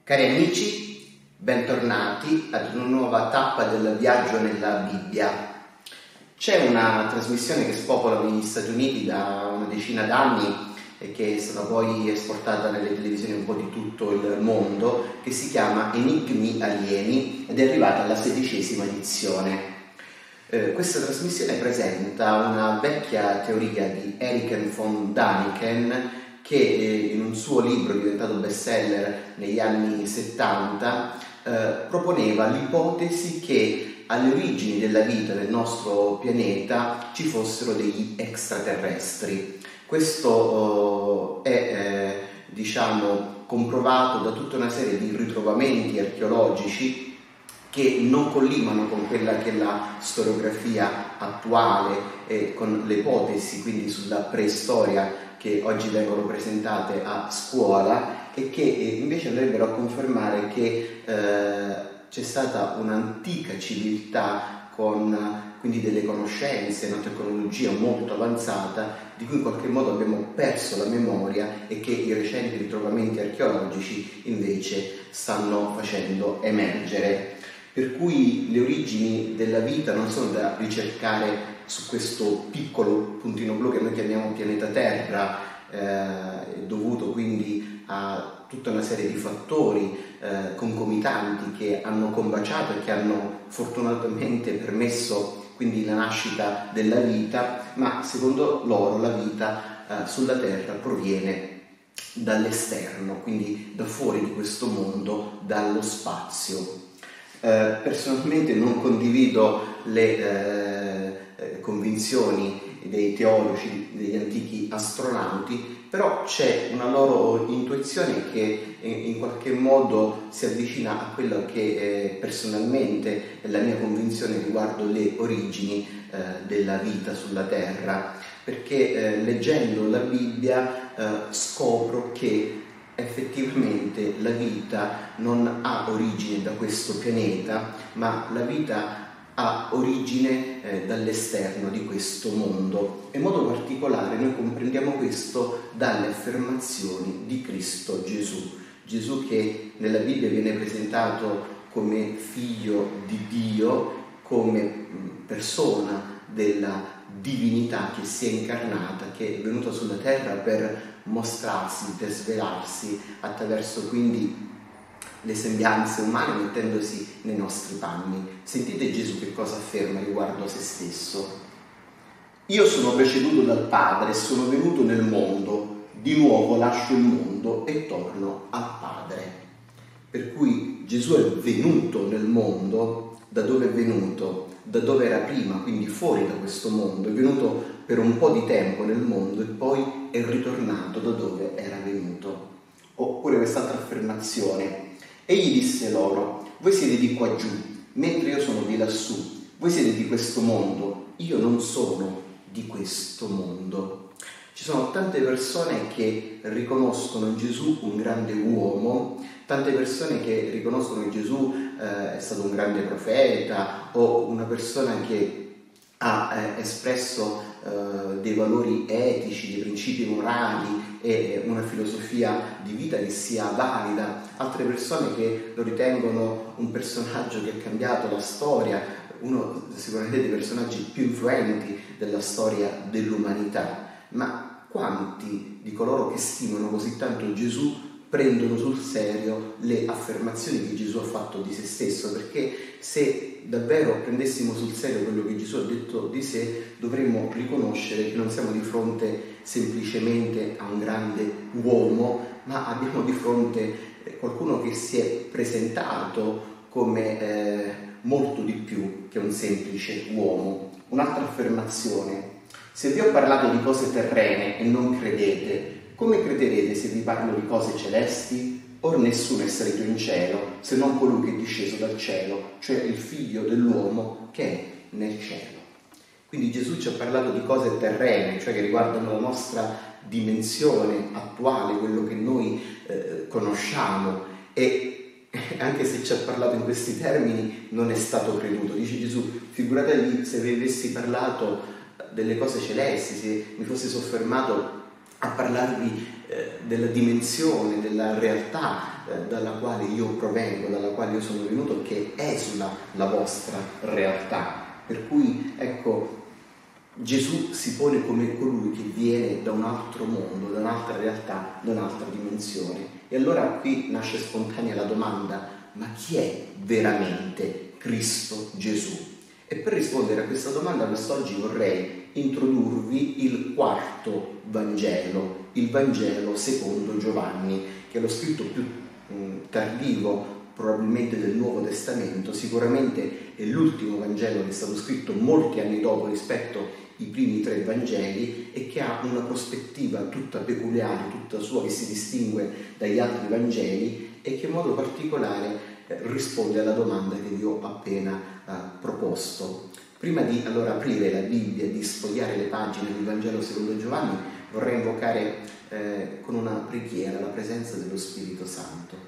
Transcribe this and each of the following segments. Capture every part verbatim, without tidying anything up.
Cari amici, bentornati ad una nuova tappa del viaggio nella Bibbia. C'è una trasmissione che spopola negli Stati Uniti da una decina d'anni e che è stata poi esportata nelle televisioni un po' di tutto il mondo, che si chiama Enigmi Alieni ed è arrivata alla sedicesima edizione. Eh, questa trasmissione presenta una vecchia teoria di Erich von Däniken che in un suo libro diventato bestseller negli anni settanta eh, proponeva l'ipotesi che alle origini della vita del nostro pianeta ci fossero degli extraterrestri. Questo eh, è eh, diciamo comprovato da tutta una serie di ritrovamenti archeologici che non collimano con quella che è la storiografia attuale e con le ipotesi quindi sulla preistoria che oggi vengono presentate a scuola e che invece andrebbero a confermare che eh, c'è stata un'antica civiltà con quindi delle conoscenze, una tecnologia molto avanzata di cui in qualche modo abbiamo perso la memoria e che i recenti ritrovamenti archeologici invece stanno facendo emergere. Per cui le origini della vita non sono da ricercare su questo piccolo puntino blu che noi chiamiamo pianeta Terra, eh, dovuto quindi a tutta una serie di fattori eh, concomitanti che hanno combaciato e che hanno fortunatamente permesso quindi la nascita della vita, ma secondo loro la vita eh, sulla Terra proviene dall'esterno, quindi da fuori di questo mondo, dallo spazio. Eh, personalmente non condivido le eh, convinzioni dei teologi, degli antichi astronauti, però c'è una loro intuizione che in qualche modo si avvicina a quello che eh, personalmente è la mia convinzione riguardo le origini eh, della vita sulla Terra, perché eh, leggendo la Bibbia eh, scopro che effettivamente la vita non ha origine da questo pianeta, ma la vita ha origine eh, dall'esterno di questo mondo. In modo particolare noi comprendiamo questo dalle affermazioni di Cristo Gesù. Gesù che nella Bibbia viene presentato come figlio di Dio, come persona della divinità che si è incarnata, che è venuta sulla terra per mostrarsi, per svelarsi attraverso quindi le sembianze umane, mettendosi nei nostri panni. Sentite Gesù che cosa afferma riguardo a se stesso. Io sono preceduto dal Padre e sono venuto nel mondo, di nuovo lascio il mondo e torno al Padre. Per cui Gesù è venuto nel mondo. Da dove è venuto? Da dove era prima, quindi fuori da questo mondo. È venuto per un po' di tempo nel mondo e poi è ritornato da dove era venuto. Oppure quest'altra affermazione. Egli disse loro: voi siete di qua giù, mentre io sono di lassù. Voi siete di questo mondo, io non sono di questo mondo. Ci sono tante persone che riconoscono in Gesù un grande uomo, tante persone che riconoscono che Gesù eh, è stato un grande profeta o una persona che ha eh, espresso eh, dei valori etici, dei principi morali e una filosofia di vita che sia valida, altre persone che lo ritengono un personaggio che ha cambiato la storia, uno sicuramente dei personaggi più influenti della storia dell'umanità. Ma quanti di coloro che stimano così tanto Gesù prendono sul serio le affermazioni che Gesù ha fatto di se stesso? Perché se davvero prendessimo sul serio quello che Gesù ha detto di sé, dovremmo riconoscere che non siamo di fronte semplicemente a un grande uomo, ma abbiamo di fronte qualcuno che si è presentato come eh, molto di più che un semplice uomo. Un'altra affermazione: se vi ho parlato di cose terrene e non credete, come crederete se vi parlo di cose celesti? Or nessuno è salito in cielo, se non colui che è disceso dal cielo, cioè il figlio dell'uomo che è nel cielo. Quindi Gesù ci ha parlato di cose terrene, cioè che riguardano la nostra dimensione attuale, quello che noi eh, conosciamo, e anche se ci ha parlato in questi termini non è stato creduto. Dice Gesù: figuratevi se vi avessi parlato delle cose celesti, se mi fossi soffermato a parlarvi eh, della dimensione, della realtà eh, dalla quale io provengo, dalla quale io sono venuto, che esula la vostra realtà. Per cui, ecco, Gesù si pone come colui che viene da un altro mondo, da un'altra realtà, da un'altra dimensione. E allora qui nasce spontanea la domanda: ma chi è veramente Cristo Gesù? E per rispondere a questa domanda quest'oggi vorrei introdurvi il quarto Vangelo, il Vangelo secondo Giovanni, che è lo scritto più mh, tardivo probabilmente del Nuovo Testamento. Sicuramente è l'ultimo Vangelo che è stato scritto molti anni dopo rispetto ai primi tre Vangeli, e che ha una prospettiva tutta peculiare, tutta sua, che si distingue dagli altri Vangeli e che in modo particolare eh, risponde alla domanda che vi ho appena eh, proposto. Prima di allora aprire la Bibbia e di sfogliare le pagine del Vangelo secondo Giovanni, vorrei invocare eh, con una preghiera la presenza dello Spirito Santo.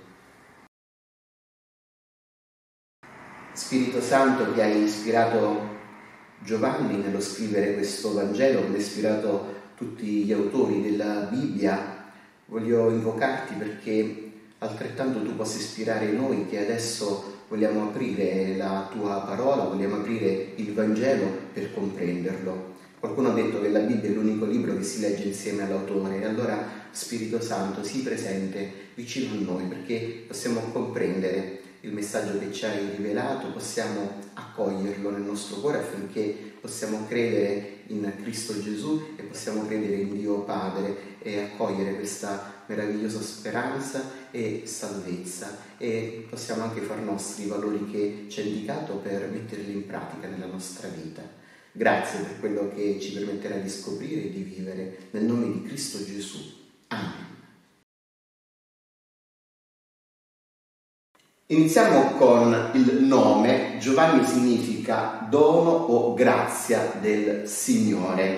Spirito Santo, che hai ispirato Giovanni nello scrivere questo Vangelo, che ha ispirato tutti gli autori della Bibbia, voglio invocarti perché altrettanto tu possa ispirare noi che adesso vogliamo aprire la tua parola, vogliamo aprire il Vangelo per comprenderlo. Qualcuno ha detto che la Bibbia è l'unico libro che si legge insieme all'autore, e allora Spirito Santo, sii presente vicino a noi perché possiamo comprendere il messaggio che ci hai rivelato, possiamo accoglierlo nel nostro cuore affinché possiamo credere in Cristo Gesù e possiamo credere in Dio Padre e accogliere questa meravigliosa speranza e salvezza, e possiamo anche far nostri i valori che ci hai indicato per metterli in pratica nella nostra vita. Grazie per quello che ci permetterà di scoprire e di vivere, nel nome di Cristo Gesù. Amen. Iniziamo con il nome. Giovanni significa dono o grazia del Signore,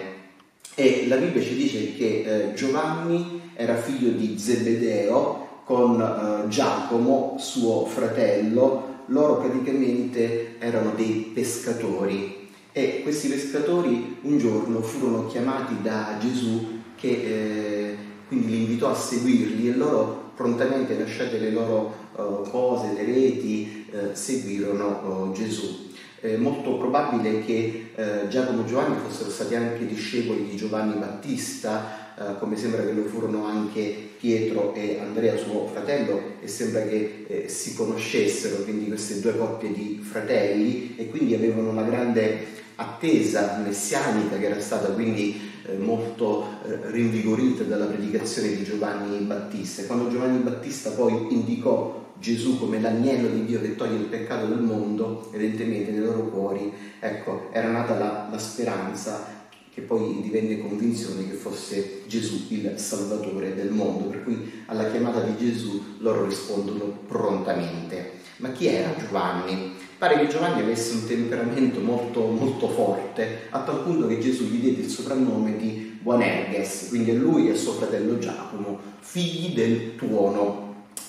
e la Bibbia ci dice che eh, Giovanni era figlio di Zebedeo con eh, Giacomo, suo fratello. Loro praticamente erano dei pescatori, e questi pescatori un giorno furono chiamati da Gesù, che eh, quindi li invitò a seguirli, e loro prontamente, lasciate le loro uh, cose, le reti, uh, seguirono uh, Gesù. È molto probabile che uh, Giacomo e Giovanni fossero stati anche discepoli di Giovanni Battista, uh, come sembra che lo furono anche Pietro e Andrea, suo fratello, e sembra che eh, si conoscessero, quindi queste due coppie di fratelli, e quindi avevano una grande attesa messianica che era stata quindi eh, molto eh, rinvigorita dalla predicazione di Giovanni Battista. E quando Giovanni Battista poi indicò Gesù come l'agnello di Dio che toglie il peccato del mondo, evidentemente nei loro cuori, ecco, era nata la, la speranza, che poi divenne convinzione che fosse Gesù il Salvatore del mondo, per cui alla chiamata di Gesù loro rispondono prontamente. Ma chi era Giovanni? Pare che Giovanni avesse un temperamento molto, molto forte, a tal punto che Gesù gli diede il soprannome di Boanerges, quindi a lui e a suo fratello Giacomo, figli del tuono.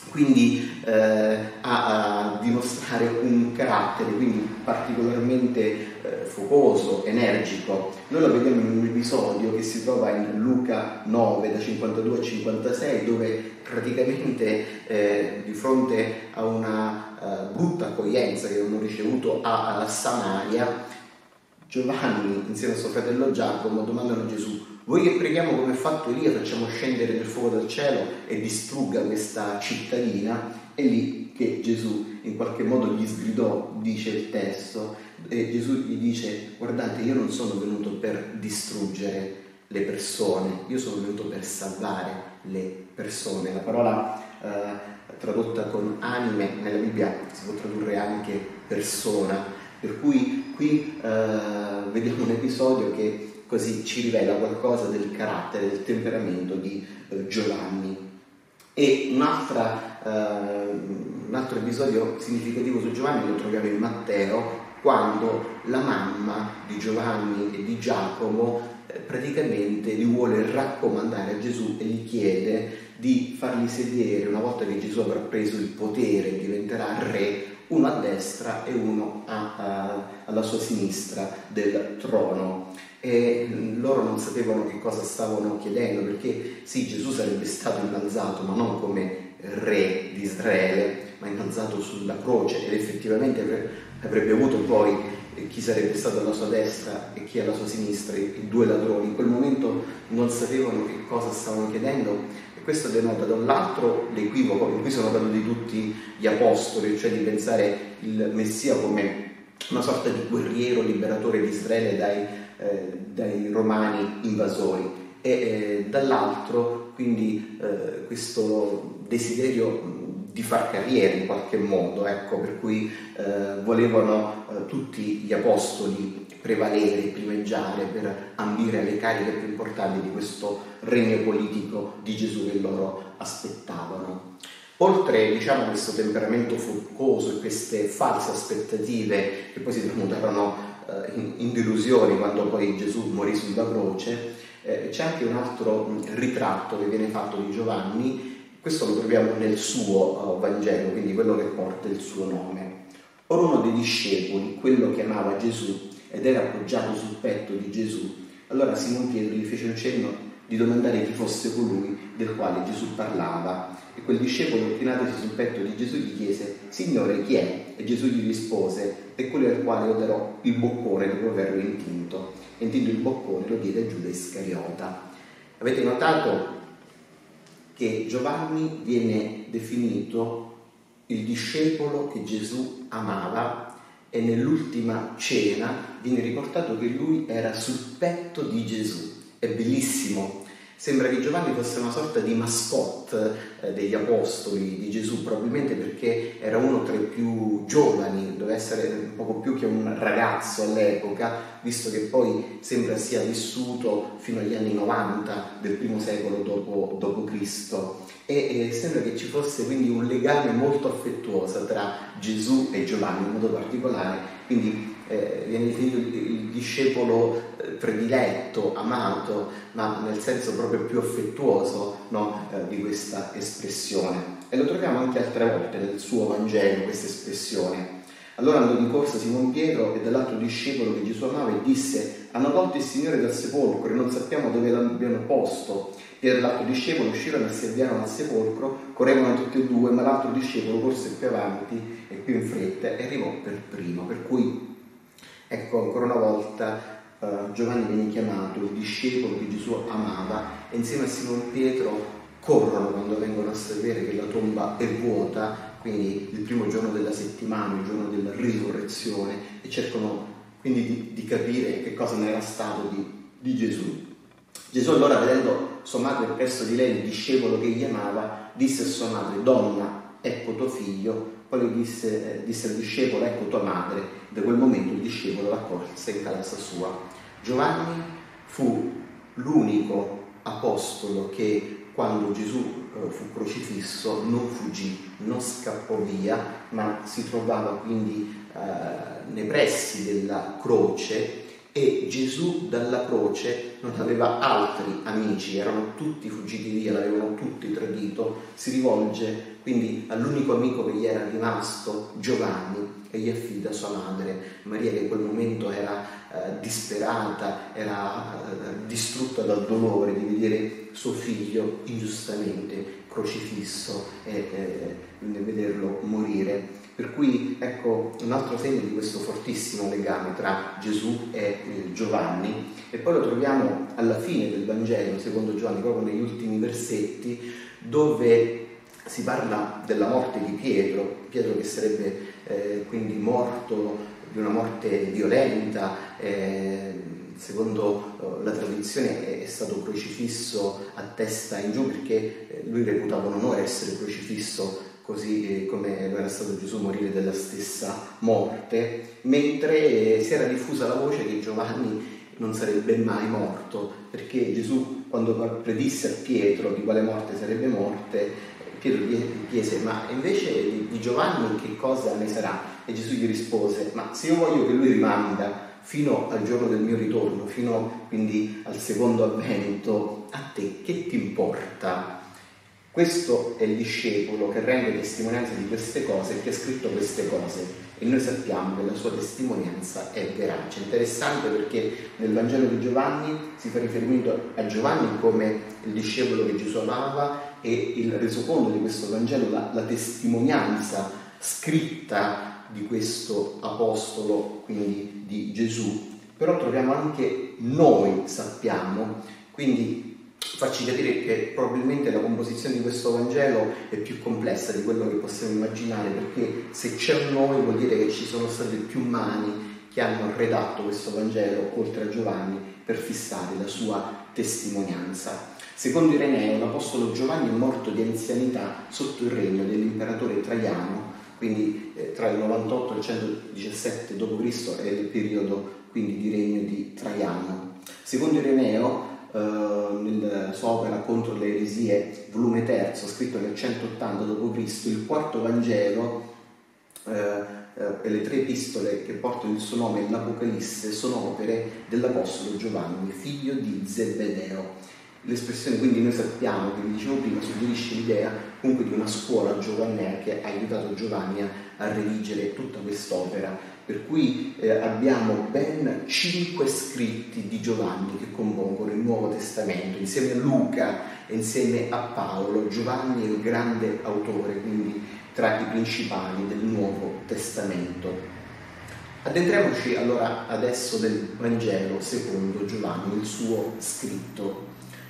Quindi eh, a, a dimostrare un carattere quindi particolarmente eh, focoso, energico. Noi lo vediamo in un episodio che si trova in Luca nove, da cinquantadue a cinquantasei, dove praticamente eh, di fronte a una eh, brutta accoglienza che avevano ricevuto a, a Samaria, Giovanni insieme a suo fratello Giacomo domandano a Gesù: vuoi che preghiamo come ha fatto Elia, facciamo scendere del fuoco dal cielo e distrugga questa cittadina? È lì che Gesù in qualche modo gli sgridò, dice il testo, e Gesù gli dice: guardate, io non sono venuto per distruggere le persone, io sono venuto per salvare le persone. La parola eh, tradotta con anime nella Bibbia si può tradurre anche persona, per cui qui eh, vediamo un episodio che così ci rivela qualcosa del carattere, del temperamento di eh, Giovanni. E un'altra, eh, un altro episodio significativo su Giovanni lo troviamo in Matteo, quando la mamma di Giovanni e di Giacomo eh, praticamente li vuole raccomandare a Gesù e gli chiede di farli sedere, una volta che Gesù avrà preso il potere e diventerà re, uno a destra e uno a, a, alla sua sinistra del trono. E loro non sapevano che cosa stavano chiedendo, perché sì, Gesù sarebbe stato innalzato, ma non come re di Israele, ma innalzato sulla croce, ed effettivamente avrebbe avuto poi chi sarebbe stato alla sua destra e chi alla sua sinistra, i due ladroni. In quel momento non sapevano che cosa stavano chiedendo, e questo denota da un lato l'equivoco in cui sono caduti tutti gli apostoli, cioè di pensare il Messia come una sorta di guerriero liberatore di Israele dai, eh, dai romani invasori, e eh, dall'altro quindi eh, questo desiderio di far carriera in qualche modo, ecco, per cui eh, volevano eh, tutti gli apostoli prevalere, primeggiare per ambire alle cariche più importanti di questo regno politico di Gesù che loro aspettavano. Oltre, diciamo, questo temperamento furcoso e queste false aspettative che poi si tramutarono eh, in, in delusioni quando poi Gesù morì sulla croce, eh, c'è anche un altro mh, ritratto che viene fatto di Giovanni. Questo lo troviamo nel suo uh, Vangelo, quindi quello che porta il suo nome. Ora uno dei discepoli, quello che amava Gesù ed era appoggiato sul petto di Gesù, allora Simon Pietro gli fece un cenno di domandare chi fosse colui del quale Gesù parlava. E quel discepolo, chinatosi sul petto di Gesù, gli chiese: Signore, chi è? E Gesù gli rispose: è quello al quale io darò il boccone dopo averlo intinto. E intinto il boccone lo diede a Giuda Iscariota. Avete notato che Giovanni viene definito il discepolo che Gesù amava, e nell'ultima cena viene riportato che lui era sul petto di Gesù. È bellissimo. Sembra che Giovanni fosse una sorta di mascotte eh, degli apostoli di Gesù, probabilmente perché era uno tra i più giovani, doveva essere un poco più che un ragazzo all'epoca, visto che poi sembra sia vissuto fino agli anni novanta del primo secolo dopo, dopo Cristo. E eh, sembra che ci fosse quindi un legame molto affettuoso tra Gesù e Giovanni in modo particolare, quindi eh, viene definito il, il discepolo eh, prediletto, amato, ma nel senso proprio più affettuoso, no, eh, di questa espressione. E lo troviamo anche altre volte nel suo Vangelo, questa espressione. Allora andò di corsa Simon Pietro e dall'altro discepolo che Gesù amava e disse: hanno tolto il Signore dal sepolcro e non sappiamo dove l'abbiano posto. Pietro e l'altro discepolo uscirono e si avviarono al sepolcro, correvano tutti e due, ma l'altro discepolo corse più avanti e più in fretta e arrivò per primo. Per cui, ecco, ancora una volta Uh, Giovanni viene chiamato il discepolo che Gesù amava, e insieme a Simon Pietro corrono quando vengono a sapere che la tomba è vuota, quindi il primo giorno della settimana, il giorno della risurrezione, e cercano quindi di, di capire che cosa ne era stato di, di Gesù. Gesù allora, vedendo sua madre presso di lei, il discepolo che gli amava, disse a sua madre: donna, ecco tuo figlio. Poi le disse, eh, disse al discepolo: ecco tua madre. Da quel momento il discepolo l'accolse in casa sua. Giovanni fu l'unico apostolo che, quando Gesù eh, fu crocifisso, non fuggì, non scappò via, ma si trovava quindi eh, nei pressi della croce, e Gesù dalla croce non aveva altri amici, erano tutti fuggiti via, l'avevano tutti tradito. Si rivolge quindi all'unico amico che gli era rimasto, Giovanni, e gli affida sua madre Maria, che in quel momento era eh, disperata, era eh, distrutta dal dolore di vedere suo figlio ingiustamente crocifisso e eh, vederlo morire. Per cui, ecco, un altro segno di questo fortissimo legame tra Gesù e eh, Giovanni. E poi lo troviamo alla fine del Vangelo secondo Giovanni, proprio negli ultimi versetti, dove si parla della morte di Pietro, Pietro che sarebbe eh, quindi morto di una morte violenta, eh, secondo eh, la tradizione è, è stato crocifisso a testa in giù, perché eh, lui reputava un onore essere crocifisso così eh, come lo era stato Gesù, morire della stessa morte, mentre eh, si era diffusa la voce che Giovanni non sarebbe mai morto, perché Gesù, quando predisse a Pietro di quale morte sarebbe morte, Pietro gli chiese: ma invece di Giovanni che cosa ne sarà? E Gesù gli rispose: ma se io voglio che lui rimanga fino al giorno del mio ritorno, fino quindi al secondo avvento, a te che ti importa? Questo è il discepolo che rende testimonianza di queste cose e che ha scritto queste cose, e noi sappiamo che la sua testimonianza è verace. Interessante perché nel Vangelo di Giovanni si fa riferimento a Giovanni come il discepolo che Gesù amava, e il resoconto di questo Vangelo, la, la testimonianza scritta di questo apostolo, quindi di Gesù, però troviamo anche noi sappiamo, quindi farci capire che probabilmente la composizione di questo Vangelo è più complessa di quello che possiamo immaginare, perché se c'è un noi vuol dire che ci sono state più mani che hanno redatto questo Vangelo, oltre a Giovanni, per fissare la sua testimonianza. Secondo Ireneo, l'apostolo Giovanni è morto di anzianità sotto il regno dell'imperatore Traiano, quindi eh, tra il novantotto e il centodiciassette dopo Cristo è il periodo quindi di regno di Traiano. Secondo Ireneo, eh, nella sua opera Contro le eresie, volume terzo, scritto nel centottanta dopo Cristo, il quarto Vangelo eh, e le tre epistole che portano il suo nome e l'Apocalisse sono opere dell'apostolo Giovanni, figlio di Zebedeo. L'espressione, quindi, noi sappiamo, che vi dicevo prima, suggerisce l'idea comunque di una scuola giovannea che ha aiutato Giovanni a, a redigere tutta quest'opera, per cui eh, abbiamo ben cinque scritti di Giovanni che compongono il Nuovo Testamento. Insieme a Luca e insieme a Paolo, Giovanni è il grande autore, quindi tra i principali del Nuovo Testamento. Addentriamoci allora adesso del Vangelo secondo Giovanni, il suo scritto.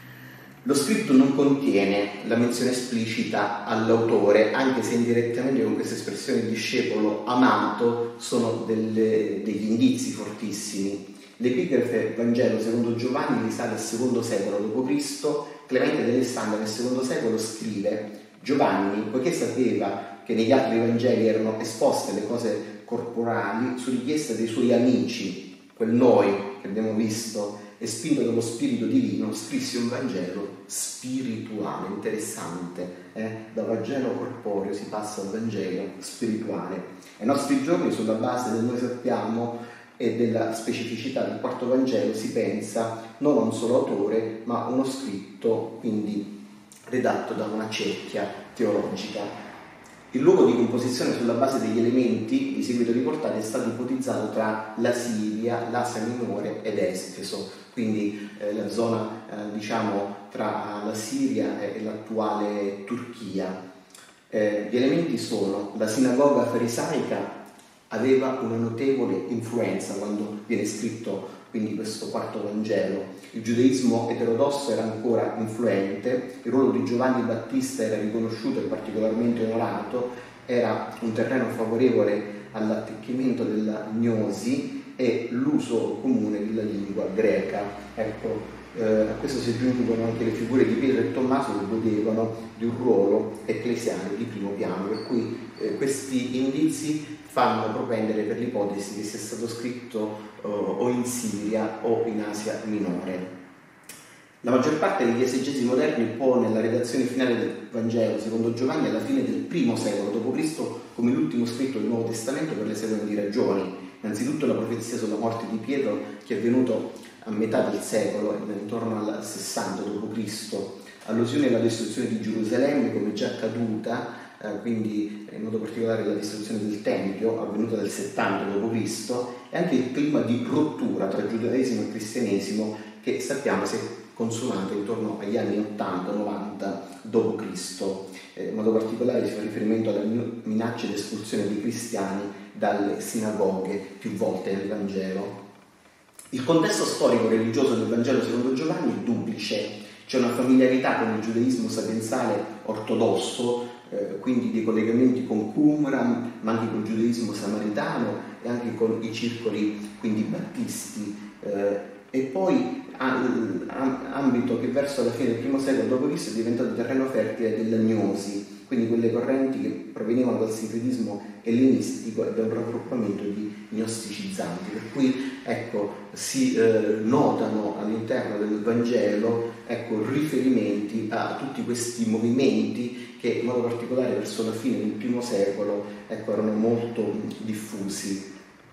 Lo scritto non contiene la menzione esplicita all'autore, anche se indirettamente con questa espressione discepolo amato sono delle, degli indizi fortissimi. L'epigrafe Vangelo secondo Giovanni risale al secondo secolo dopo Cristo. Clemente d'Alessandria nel secondo secolo scrive: Giovanni, poiché sapeva che negli altri Vangeli erano esposte le cose corporali, su richiesta dei suoi amici, quel noi che abbiamo visto, e spinto dallo Spirito Divino, scrisse un Vangelo spirituale, interessante, eh? Da Vangelo corporeo si passa al Vangelo spirituale. Ai nostri giorni, sulla base del noi sappiamo e della specificità del quarto Vangelo, si pensa non a un solo autore, ma a uno scritto, quindi redatto da una cerchia teologica. Il luogo di composizione sulla base degli elementi di seguito riportati è stato ipotizzato tra la Siria, l'Asia Minore ed Efeso, quindi eh, la zona eh, diciamo tra la Siria e l'attuale Turchia. Eh, gli elementi sono: la sinagoga farisaica aveva una notevole influenza quando viene scritto quindi questo quarto Vangelo. Il giudaismo eterodosso era ancora influente, il ruolo di Giovanni Battista era riconosciuto e particolarmente onorato, era un terreno favorevole all'attecchimento della gnosi e l'uso comune della lingua greca. Ecco, eh, a questo si aggiungono anche le figure di Pietro e Tommaso che godevano di un ruolo ecclesiale di primo piano, per cui eh, questi indizi fanno propendere per l'ipotesi che sia stato scritto uh, o in Siria o in Asia Minore. La maggior parte degli esegeti moderni pone la redazione finale del Vangelo secondo Giovanni alla fine del primo secolo dopo Cristo come l'ultimo scritto del Nuovo Testamento per le seguenti ragioni. Innanzitutto la profezia sulla morte di Pietro, che è avvenuto a metà del secolo, intorno al sessanta dopo Cristo, allusione alla distruzione di Gerusalemme come già accaduta, eh, quindi in modo particolare la distruzione del Tempio avvenuta nel settanta dopo Cristo, e anche il clima di rottura tra giudaesimo e cristianesimo che sappiamo si è consumato intorno agli anni ottanta novanta dopo Cristo. Eh, in modo particolare si fa riferimento alla minaccia di espulsione dei cristiani dalle sinagoghe più volte nel Vangelo. Il contesto storico-religioso del Vangelo secondo Giovanni è duplice. C'è una familiarità con il giudaismo sapienziale ortodosso, eh, quindi dei collegamenti con Qumran, ma anche con il giudaismo samaritano e anche con i circoli quindi battisti. Eh, e poi ambito che verso la fine del primo secolo dopo Cristo è diventato terreno fertile della gnosi, quindi quelle correnti che provenivano dal sincretismo ellenistico e da un raggruppamento di gnosticizzanti, per cui ecco, si eh, notano all'interno del Vangelo ecco, riferimenti a tutti questi movimenti che in modo particolare verso la fine del primo secolo ecco, erano molto diffusi.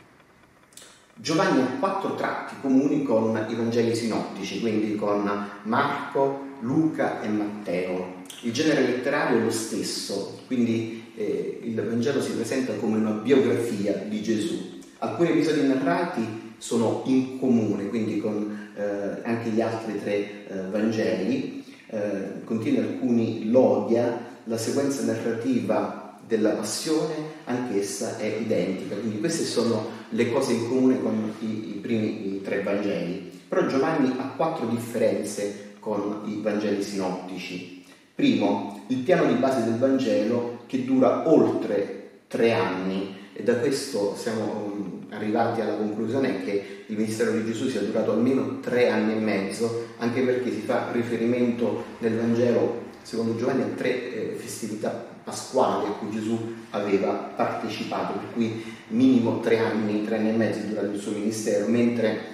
Giovanni ha quattro tratti comuni con i Vangeli sinottici, quindi con Marco, Luca e Matteo. Il genere letterario è lo stesso, quindi eh, il Vangelo si presenta come una biografia di Gesù. Alcuni episodi narrati sono in comune, quindi con eh, anche gli altri tre eh, Vangeli. eh, contiene alcuni logia, la sequenza narrativa della passione anch'essa è identica, quindi queste sono le cose in comune con i, i primi i tre Vangeli. Però Giovanni ha quattro differenze con i Vangeli sinottici. Primo, il piano di base del Vangelo che dura oltre tre anni, e da questo siamo arrivati alla conclusione che il ministero di Gesù sia durato almeno tre anni e mezzo, anche perché si fa riferimento nel Vangelo secondo Giovanni a tre eh, festività pasquali a cui Gesù aveva partecipato, per cui minimo tre anni, tre anni e mezzo durato il suo ministero, mentre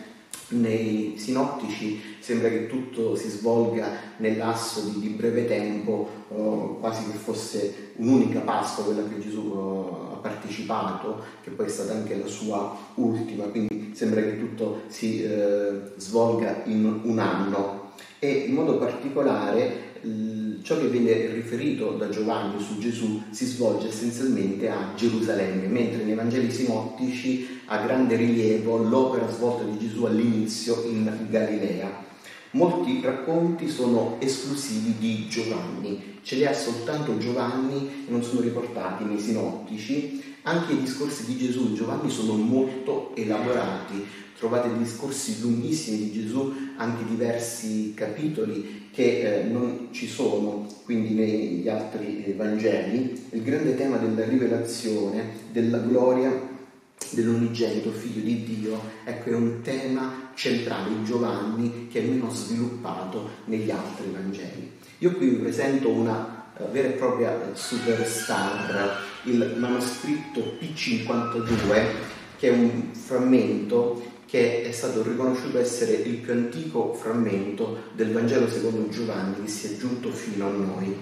nei sinottici sembra che tutto si svolga nel lasso di, di breve tempo, eh, quasi che fosse un'unica Pasqua quella che Gesù eh, ha partecipato, che poi è stata anche la sua ultima, quindi sembra che tutto si eh, svolga in un anno. E in modo particolare ciò che viene riferito da Giovanni su Gesù si svolge essenzialmente a Gerusalemme, mentre nei Vangeli sinottici ha grande rilievo l'opera svolta di Gesù all'inizio in Galilea. Molti racconti sono esclusivi di Giovanni, ce li ha soltanto Giovanni e non sono riportati nei sinottici. Anche i discorsi di Gesù in Giovanni sono molto elaborati, trovate discorsi lunghissimi di Gesù, anche diversi capitoli che eh, non ci sono quindi negli altri eh, Vangeli. Il grande tema della rivelazione, della gloria dell'unigenito Figlio di Dio, ecco, è un tema centrale in Giovanni che è meno sviluppato negli altri Vangeli. Io qui vi presento una uh, vera e propria superstar, il manoscritto P cinquantadue, che è un frammento che è stato riconosciuto essere il più antico frammento del Vangelo secondo Giovanni che si è giunto fino a noi.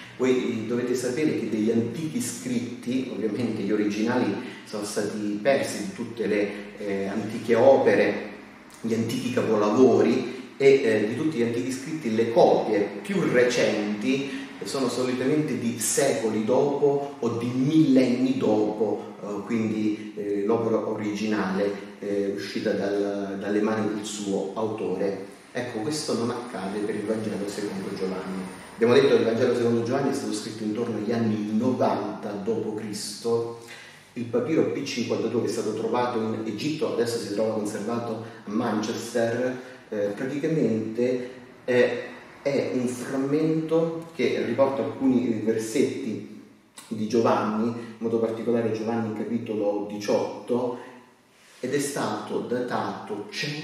Voi dovete sapere che degli antichi scritti, ovviamente gli originali sono stati persi di tutte le eh, antiche opere, gli antichi capolavori, e eh, di tutti gli antichi scritti le copie più recenti sono solitamente di secoli dopo o di millenni dopo, eh, quindi eh, l'opera originale eh, uscita dal, dalle mani del suo autore. Ecco, questo non accade per il Vangelo secondo Giovanni. Abbiamo detto che il Vangelo secondo Giovanni è stato scritto intorno agli anni novanta dopo Cristo. Il papiro P cinquantadue, che è stato trovato in Egitto, adesso si trova conservato a Manchester, eh, praticamente è, è un frammento che riporta alcuni versetti di Giovanni, in modo particolare Giovanni capitolo diciotto, ed è stato datato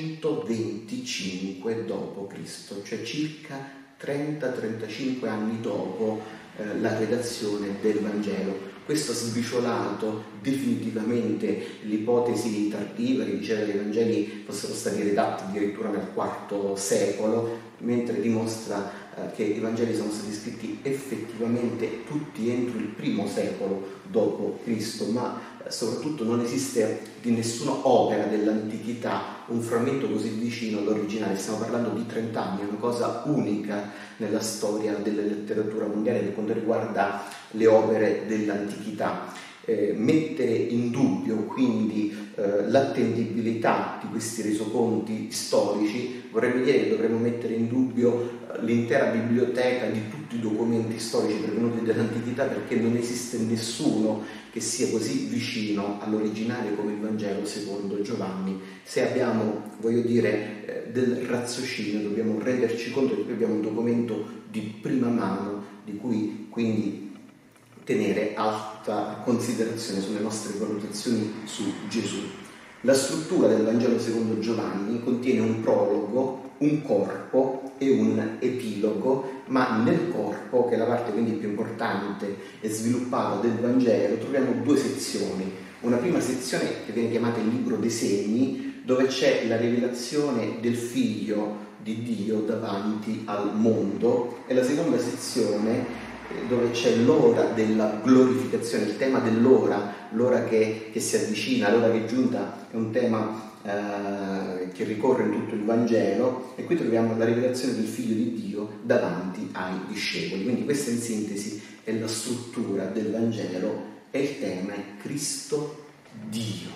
centoventicinque dopo Cristo, cioè circa trenta trentacinque anni dopo eh, la redazione del Vangelo. Questo ha sbriciolato definitivamente l'ipotesi tardiva che diceva che i Vangeli fossero stati redatti addirittura nel quarto secolo, mentre dimostra eh, che i Vangeli sono stati scritti effettivamente tutti entro il primo secolo dopo Cristo, ma soprattutto non esiste di nessuna opera dell'antichità un frammento così vicino all'originale. Stiamo parlando di trenta anni, è una cosa unica nella storia della letteratura mondiale per quanto riguarda le opere dell'antichità. Eh, mettere in dubbio quindi eh, l'attendibilità di questi resoconti storici vorrebbe dire che dovremmo mettere in dubbio eh, l'intera biblioteca di tutti i documenti storici pervenuti dall'antichità, perché non esiste nessuno che sia così vicino all'originale come il Vangelo secondo Giovanni. Se abbiamo, voglio dire, eh, del raziocinio, dobbiamo renderci conto che qui abbiamo un documento di prima mano, di cui quindi tenere alta considerazione sulle nostre valutazioni su Gesù. La struttura del Vangelo secondo Giovanni contiene un prologo, un corpo e un epilogo, ma nel corpo, che è la parte quindi più importante e sviluppata del Vangelo, troviamo due sezioni. Una prima sezione che viene chiamata il libro dei segni, dove c'è la rivelazione del Figlio di Dio davanti al mondo, e la seconda sezione dove c'è l'ora della glorificazione, il tema dell'ora, l'ora che, che si avvicina, l'ora che è giunta, è un tema eh, che ricorre in tutto il Vangelo, e qui troviamo la rivelazione del Figlio di Dio davanti ai discepoli. Quindi questa in sintesi è la struttura del Vangelo, e il tema è Cristo Dio.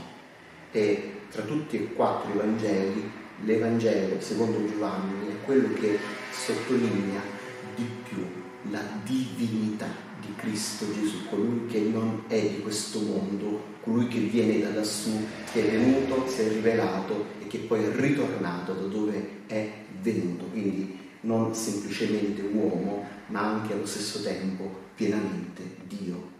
E tra tutti e quattro i Vangeli, l'Evangelo secondo Giovanni è quello che sottolinea di più la divinità di Cristo Gesù, colui che non è di questo mondo, colui che viene da lassù, che è venuto, si è rivelato e che poi è ritornato da dove è venuto, quindi non semplicemente uomo, ma anche allo stesso tempo pienamente Dio.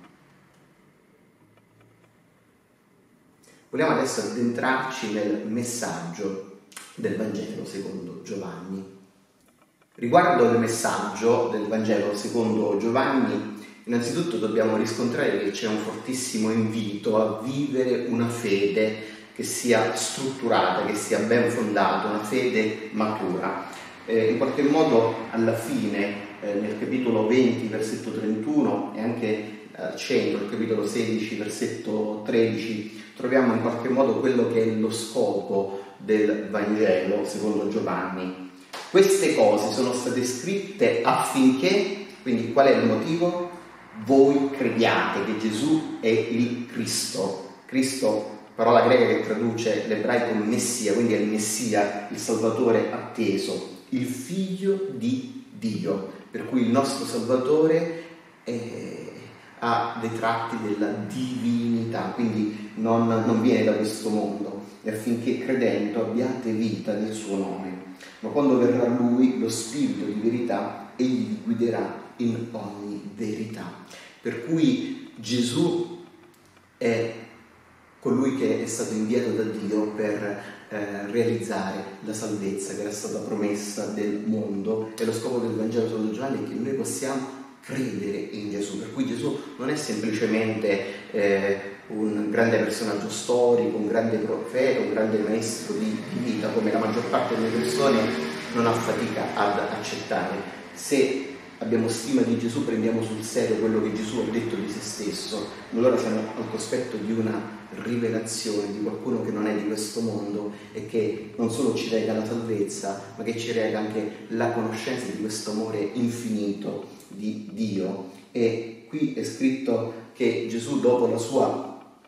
Vogliamo adesso addentrarci nel messaggio del Vangelo secondo Giovanni. Riguardo il messaggio del Vangelo secondo Giovanni, innanzitutto dobbiamo riscontrare che c'è un fortissimo invito a vivere una fede che sia strutturata, che sia ben fondata, una fede matura. Eh, in qualche modo alla fine, eh, nel capitolo venti, versetto trentuno, e anche al centro, il capitolo sedici, versetto tredici, troviamo in qualche modo quello che è lo scopo del Vangelo secondo Giovanni. Queste cose sono state scritte affinché, quindi qual è il motivo? Voi crediate che Gesù è il Cristo. Cristo, parola greca che traduce l'ebraico Messia, quindi è il Messia, il Salvatore atteso, il Figlio di Dio, per cui il nostro Salvatore è, ha dei tratti della divinità, quindi non, non viene da questo mondo, e affinché credendo abbiate vita nel suo nome. Ma quando verrà Lui, lo Spirito di verità, egli vi guiderà in ogni verità. Per cui Gesù è colui che è stato inviato da Dio per eh, realizzare la salvezza che era stata promessa del mondo, e lo scopo del Vangelo secondo Giovanni è che noi possiamo credere in Gesù, per cui Gesù non è semplicemente eh, un grande personaggio storico, un grande profeta, un grande maestro di, di vita, come la maggior parte delle persone non ha fatica ad accettare. Se abbiamo stima di Gesù, prendiamo sul serio quello che Gesù ha detto di se stesso, allora siamo al cospetto di una rivelazione di qualcuno che non è di questo mondo e che non solo ci reca la salvezza, ma che ci reca anche la conoscenza di questo amore infinito di Dio. E qui è scritto che Gesù, dopo la sua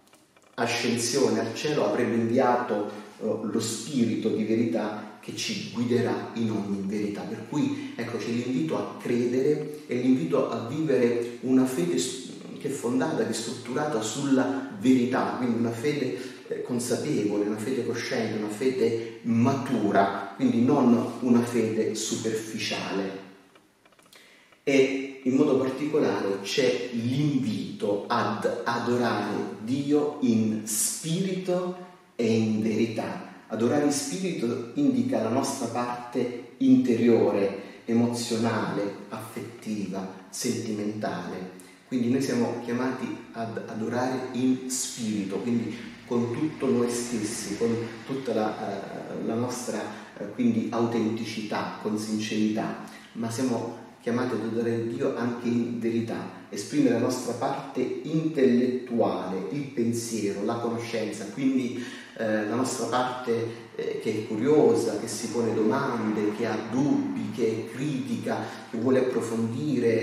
ascensione al cielo, avrebbe inviato uh, lo Spirito di verità che ci guiderà in ogni verità. Per cui ecco, c'è l'invito a credere e l'invito a vivere una fede che è fondata, che è strutturata sulla verità, quindi una fede eh, consapevole, una fede cosciente, una fede matura, quindi non una fede superficiale. E in modo particolare c'è l'invito ad adorare Dio in spirito e in verità. Adorare in spirito indica la nostra parte interiore, emozionale, affettiva, sentimentale. Quindi noi siamo chiamati ad adorare in spirito, quindi con tutto noi stessi, con tutta la, uh, la nostra uh, quindi autenticità, con sincerità, ma siamo chiamati ad adorare Dio anche in verità, esprimere la nostra parte intellettuale, il pensiero, la conoscenza, quindi eh, la nostra parte eh, che è curiosa, che si pone domande, che ha dubbi, che è critica, che vuole approfondire.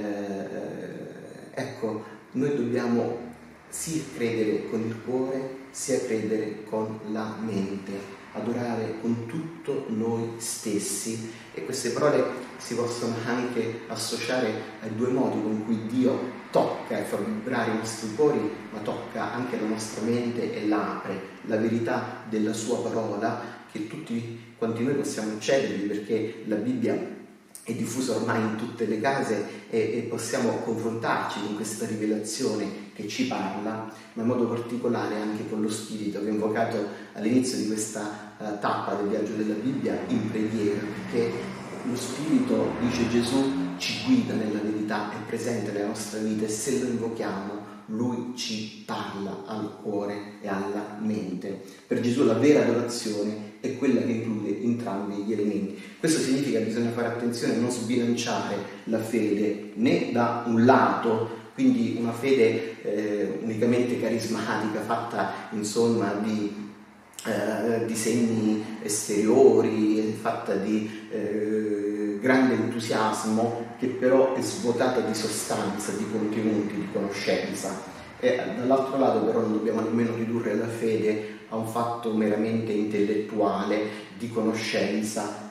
Eh, ecco, noi dobbiamo sia credere con il cuore, sia credere con la mente, adorare con tutto noi stessi. E queste parole si possono anche associare ai due modi con cui Dio tocca e fa vibrare i nostri cuori, ma tocca anche la nostra mente e la apre. La verità della sua parola, che tutti quanti noi possiamo accedervi, perché la Bibbia è diffusa ormai in tutte le case e, e possiamo confrontarci con questa rivelazione che ci parla, ma in modo particolare anche con lo Spirito che è invocato all'inizio di questa uh, tappa del viaggio della Bibbia in preghiera, perché lo Spirito, dice Gesù, ci guida nella verità, è presente nella nostra vita, e se lo invochiamo Lui ci parla al cuore e alla mente. Per Gesù la vera adorazione è quella che include entrambi gli elementi. Questo significa che bisogna fare attenzione a non sbilanciare la fede né da un lato, quindi una fede eh, unicamente carismatica, fatta insomma di eh, disegni esteriori, fatta di eh, grande entusiasmo, che però è svuotata di sostanza, di contenuti, di conoscenza. E dall'altro lato però non dobbiamo nemmeno ridurre la fede a un fatto meramente intellettuale, di conoscenza,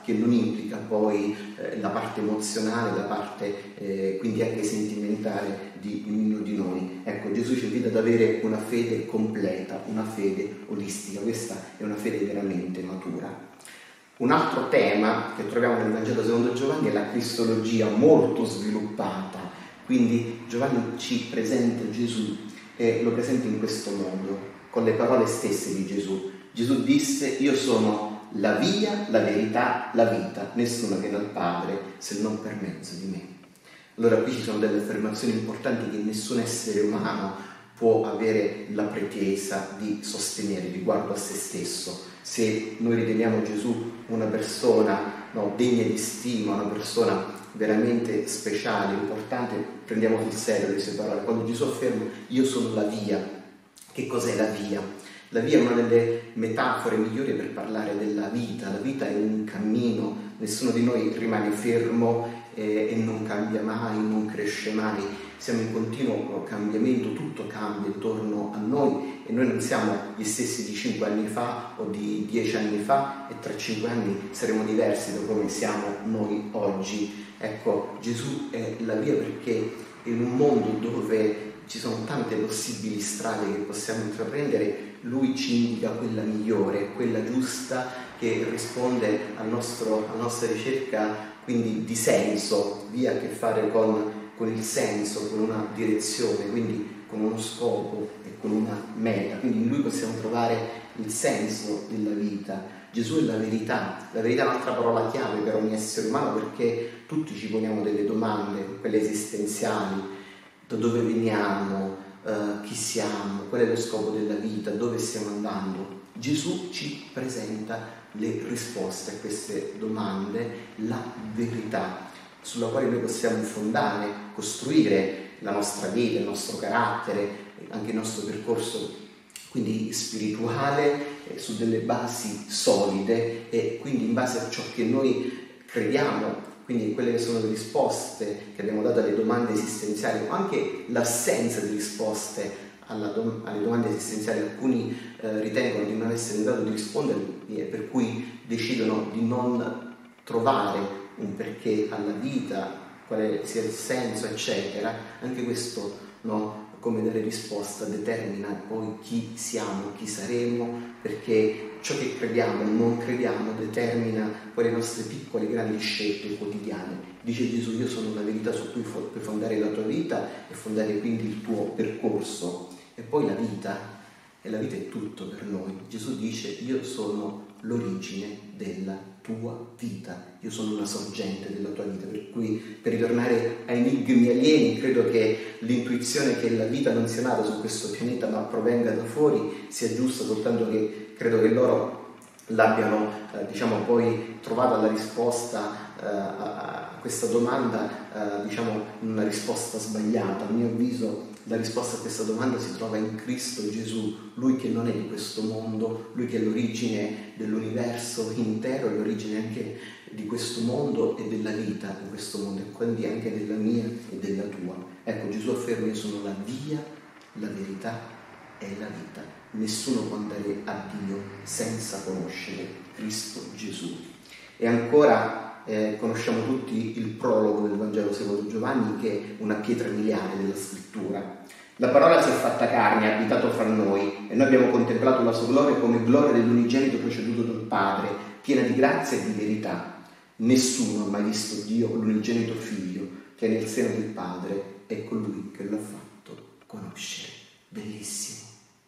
che non implica poi eh, la parte emozionale, la parte eh, quindi anche sentimentale di ognuno di noi. Ecco, Gesù ci invita ad avere una fede completa, una fede olistica. Questa è una fede veramente matura. Un altro tema che troviamo nel Vangelo secondo Giovanni è la cristologia molto sviluppata. Quindi Giovanni ci presenta Gesù e lo presenta in questo modo, con le parole stesse di Gesù. Gesù disse: io sono la via, la verità, la vita, nessuno viene al Padre se non per mezzo di me. Allora qui ci sono delle affermazioni importanti che nessun essere umano può avere la pretesa di sostenere riguardo a se stesso. Se noi riteniamo Gesù una persona no, degna di stima, una persona veramente speciale, importante, prendiamo sul serio le sue parole. Quando Gesù afferma io sono la via, che cos'è la via? La via è una delle metafore migliori per parlare della vita. La vita è un cammino, nessuno di noi rimane fermo eh, e non cambia mai, non cresce mai. Siamo in continuo cambiamento, tutto cambia intorno a noi e noi non siamo gli stessi di cinque anni fa o di dieci anni fa e tra cinque anni saremo diversi da come siamo noi oggi. Ecco, Gesù è la via perché in un mondo dove ci sono tante possibili strade che possiamo intraprendere, Lui ci indica quella migliore, quella giusta, che risponde al nostro, alla nostra ricerca quindi di senso, via a che fare con con il senso, con una direzione, quindi con uno scopo e con una meta. Quindi in Lui possiamo trovare il senso della vita. Gesù è la verità. La verità è un'altra parola chiave per ogni essere umano, perché tutti ci poniamo delle domande, quelle esistenziali: da dove veniamo, uh, chi siamo, qual è lo scopo della vita, dove stiamo andando. Gesù ci presenta le risposte a queste domande, la verità, sulla quale noi possiamo fondare, costruire la nostra vita, il nostro carattere, anche il nostro percorso quindi spirituale, eh, su delle basi solide e quindi in base a ciò che noi crediamo, quindi quelle che sono le risposte che abbiamo dato alle domande esistenziali, o anche l'assenza di risposte alla dom- alle domande esistenziali. Alcuni eh, ritengono di non essere in grado di rispondere e per cui decidono di non trovare un perché alla vita, quale sia il senso, eccetera. Anche questo, no, come dare risposta, determina poi chi siamo, chi saremo, perché ciò che crediamo o non crediamo determina poi le nostre piccole grandi scelte quotidiane. Dice Gesù: io sono la verità su cui puoi fondare la tua vita e fondare quindi il tuo percorso. E poi la vita, e la vita è tutto per noi. Gesù dice: io sono l'origine della tua vita, io sono una sorgente della tua vita. Per cui, per ritornare a enigmi alieni, credo che l'intuizione che la vita non sia nata su questo pianeta ma provenga da fuori sia giusta, soltanto che credo che loro l'abbiano eh, diciamo poi trovata la risposta eh, a, a questa domanda, eh, diciamo una risposta sbagliata. A mio avviso la risposta a questa domanda si trova in Cristo Gesù, Lui che non è di questo mondo, Lui che è l'origine dell'universo intero, è l'origine anche di questo mondo e della vita in questo mondo, e quindi anche della mia e della tua. Ecco, Gesù afferma: io sono la via, la verità e la vita. Nessuno può andare a Dio senza conoscere Cristo Gesù. E ancora Eh, conosciamo tutti il prologo del Vangelo secondo Giovanni, che è una pietra miliare della scrittura. La parola si è fatta carne, ha abitato fra noi e noi abbiamo contemplato la sua gloria come gloria dell'unigenito preceduto dal Padre, piena di grazia e di verità. Nessuno ha mai visto Dio, l'unigenito figlio che è nel seno del Padre, è colui che l'ha fatto conoscere. Bellissimo.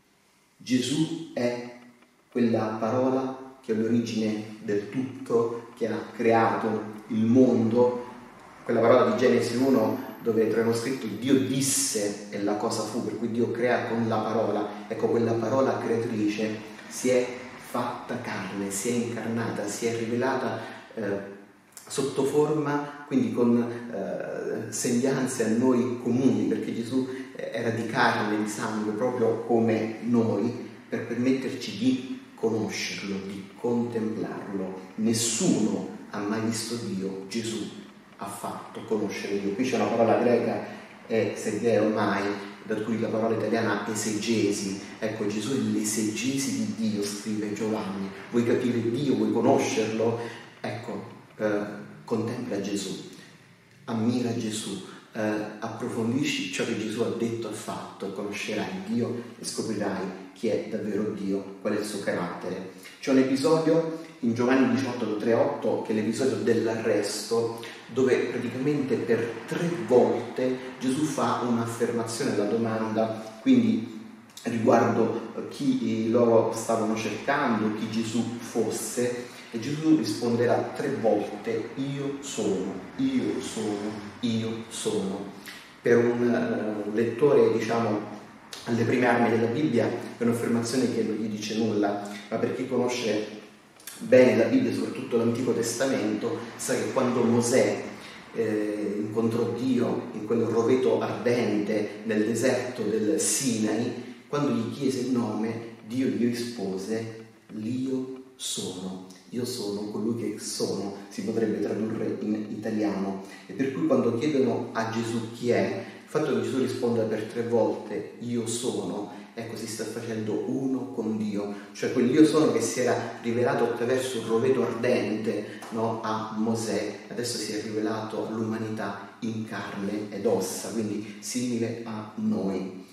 Gesù è quella parola che è l'origine del tutto, che ha creato il mondo. Quella parola di Genesi uno dove troviamo scritto Dio disse e la cosa fu, per cui Dio crea con la parola. Ecco, quella parola creatrice si è fatta carne, si è incarnata, si è rivelata eh, sotto forma, quindi con eh, sembianze a noi comuni, perché Gesù era di carne, di sangue, proprio come noi, per permetterci di conoscerlo, di contemplarlo. Nessuno ha mai visto Dio, Gesù ha fatto conoscere Dio. Qui c'è una parola greca, esegeo mai, da cui la parola italiana esegesi. Ecco, Gesù è l'esegesi di Dio, scrive Giovanni. Vuoi capire Dio, vuoi conoscerlo? ecco, eh, contempla Gesù, ammira Gesù, eh, approfondisci ciò che Gesù ha detto, ha fatto, conoscerai Dio e scoprirai chi è davvero Dio, qual è il suo carattere. C'è un episodio in Giovanni diciotto tre otto che è l'episodio dell'arresto, dove praticamente per tre volte Gesù fa un'affermazione alla domanda, quindi riguardo chi loro stavano cercando, chi Gesù fosse, e Gesù risponderà tre volte: io sono, io sono, io sono. Per un uh, lettore, diciamo, alle prime armi della Bibbia è un'affermazione che non gli dice nulla, ma per chi conosce bene la Bibbia, soprattutto l'Antico Testamento, sa che quando Mosè eh, incontrò Dio in quel roveto ardente nel deserto del Sinai, quando gli chiese il nome, Dio gli rispose: l'io sono. Io sono colui che sono, si potrebbe tradurre in italiano. E per cui quando chiedono a Gesù chi è, il fatto che Gesù risponda per tre volte io sono, ecco, si sta facendo uno con Dio, cioè quell'io sono che si era rivelato attraverso un roveto ardente, no, a Mosè, adesso si è rivelato all'umanità in carne ed ossa, quindi simile a noi.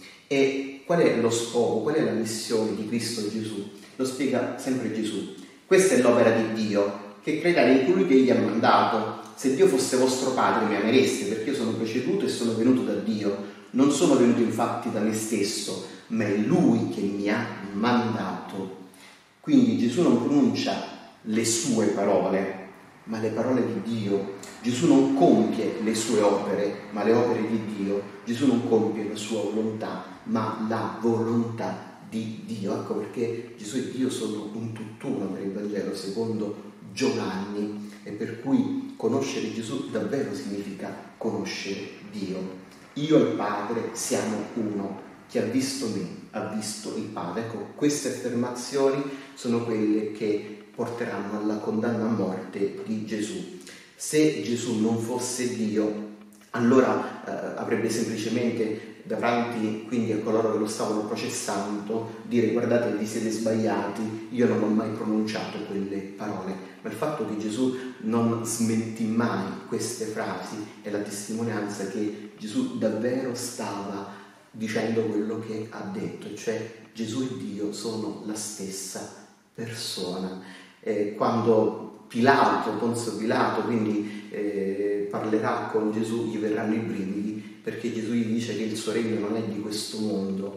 E qual è lo scopo, qual è la missione di Cristo Gesù? Lo spiega sempre Gesù. Questa è l'opera di Dio, che credate in colui che egli ha mandato. Se Dio fosse vostro padre mi amereste, perché io sono preceduto e sono venuto da Dio. Non sono venuto infatti da me stesso, ma è Lui che mi ha mandato. Quindi Gesù non pronuncia le sue parole, ma le parole di Dio. Gesù non compie le sue opere, ma le opere di Dio. Gesù non compie la sua volontà, ma la volontà di Dio. Ecco perché Gesù e Dio sono un tutt'uno per il Vangelo secondo Giovanni, e per cui conoscere Gesù davvero significa conoscere Dio. Io e il Padre siamo uno, chi ha visto me ha visto il Padre. Ecco, queste affermazioni sono quelle che porteranno alla condanna a morte di Gesù. Se Gesù non fosse Dio, allora eh, avrebbe semplicemente davanti quindi a coloro che lo stavano processando dire: guardate, vi siete sbagliati, io non ho mai pronunciato quelle parole. Ma il fatto che Gesù non smentì mai queste frasi è la testimonianza che Gesù davvero stava dicendo quello che ha detto, cioè Gesù e Dio sono la stessa persona. Eh, quando Pilato, Ponzio Pilato, quindi eh, parlerà con Gesù, gli verranno i brividi, perché Gesù gli dice che il suo regno non è di questo mondo,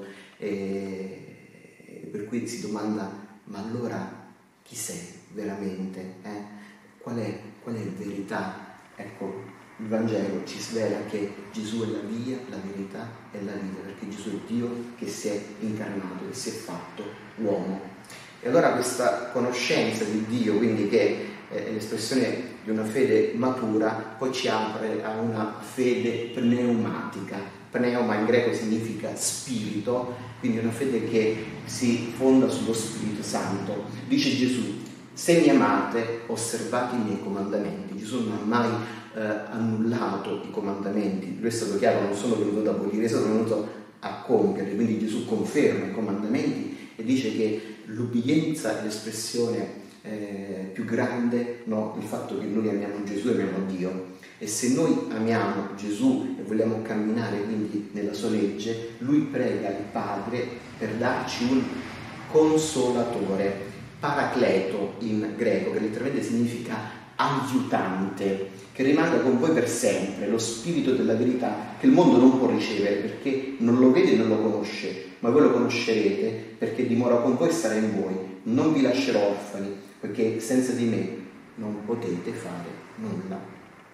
eh, per cui si domanda: ma allora chi sei veramente? Eh? Qual è, qual è la verità? Ecco, il Vangelo ci svela che Gesù è la via, la verità e la vita, perché Gesù è Dio che si è incarnato, che si è fatto uomo. E allora questa conoscenza di Dio, quindi che è l'espressione di una fede matura, poi ci apre a una fede pneumatica. Pneuma in greco significa spirito, quindi una fede che si fonda sullo Spirito Santo. Dice Gesù: se mi amate, osservate i miei comandamenti. Gesù non ha mai eh, annullato i comandamenti, lui è stato chiaro: non sono venuto ad abolire, sono venuto a compiere. Quindi Gesù conferma i comandamenti e dice che l'ubbidienza è l'espressione eh, più grande, no? Il fatto che noi amiamo Gesù e amiamo Dio. E se noi amiamo Gesù e vogliamo camminare quindi nella sua legge, lui prega il Padre per darci un consolatore, paracleto in greco, che letteralmente significa aiutante, che rimanga con voi per sempre, lo spirito della verità che il mondo non può ricevere perché non lo vede e non lo conosce, ma voi lo conoscerete perché dimora con voi e sarà in voi. Non vi lascerò orfani, perché senza di me non potete fare nulla.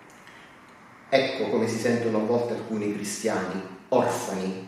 Ecco come si sentono a volte alcuni cristiani, orfani.